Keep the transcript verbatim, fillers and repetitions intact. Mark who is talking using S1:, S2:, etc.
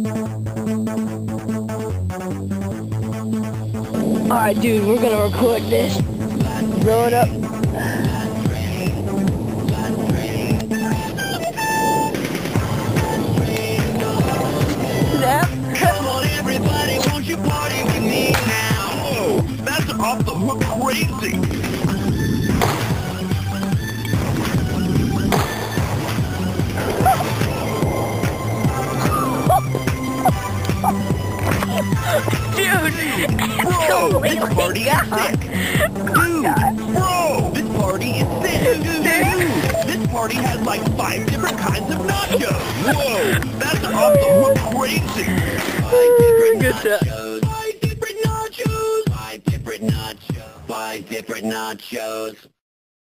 S1: Alright, dude, we're gonna record this. Blow it up.
S2: Come on, everybody, won't you party with me now? Whoa, that's off the hook crazy.
S1: Dude,
S2: Bro, this party is sick. Dude, bro, this party is sick. Dude, this party has like five different kinds of nachos. Whoa, that's off the hook crazy. Five different
S1: Good job.
S2: nachos. Five different nachos. Five different nachos. Five different nachos.